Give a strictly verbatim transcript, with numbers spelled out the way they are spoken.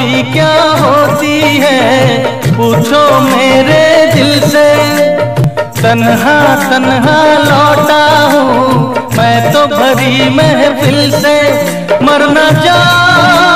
भी क्या होती है, पूछो मेरे दिल से। तन्हा तन्हा लौटा हूँ मैं तो भरी महफिल से, मरना जा